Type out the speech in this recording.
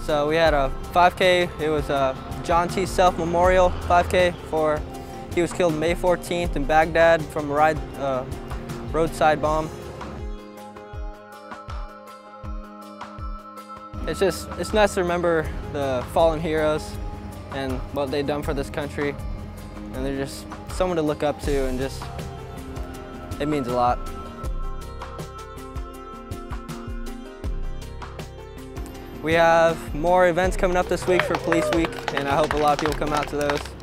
So we had a 5K. It was a John T self-memorial 5K for, he was killed May 14th in Baghdad from a roadside bomb. It's nice to remember the fallen heroes and what they've done for this country. And they're just someone to look up to, and just, it means a lot. We have more events coming up this week for Police Week, and I hope a lot of people come out to those.